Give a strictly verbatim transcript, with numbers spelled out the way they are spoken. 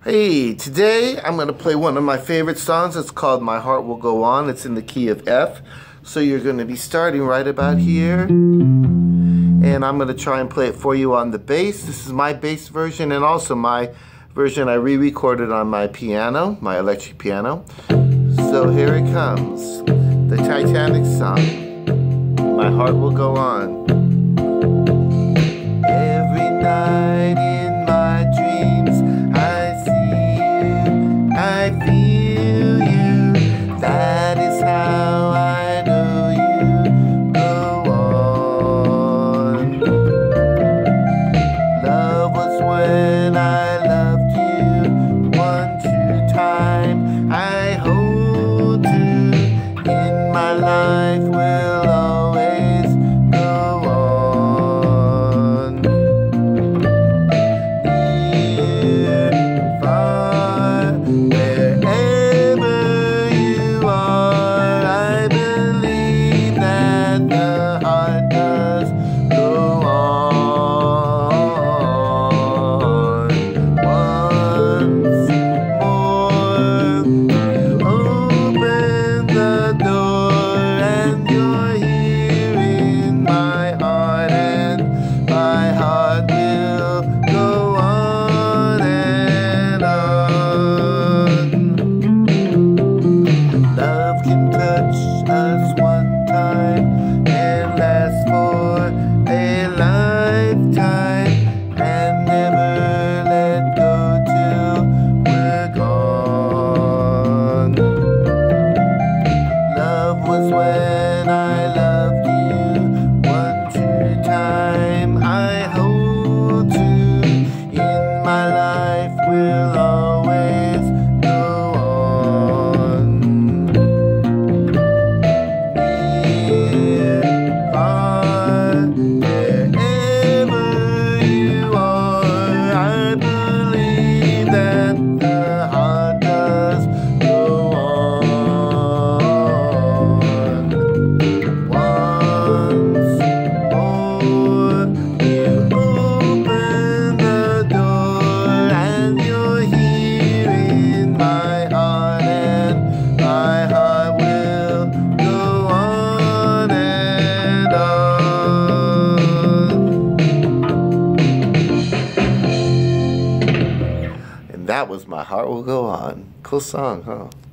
Hey, today I'm going to play one of my favorite songs. It's called My Heart Will Go On. It's in the key of F. So you're going to be starting right about here. And I'm going to try and play it for you on the bass. This is my bass version and also my version I re-recorded on my piano, my electric piano. So here it comes. The Titanic song. My Heart Will Go On. Every night in my dreams I see you, I feel you. That is how I know you go on. Love was when I loved you one true time. I hold you in my life will always go on. Near, far, wherever you are, I believe that the heart does go on. Once more, you open the door and you're here in my heart, and my heart will go on and on. Love can touch us one time and last for a lifetime, and never let go till we're gone. Love was when I loved you one true time. I hold you in my life will always go on. Near, far, wherever you are, I believe that the heart does go on. Once more, you open the door and you're here in my heart, and my heart will go on and on. And that was My Heart Will Go On. Cool song, huh?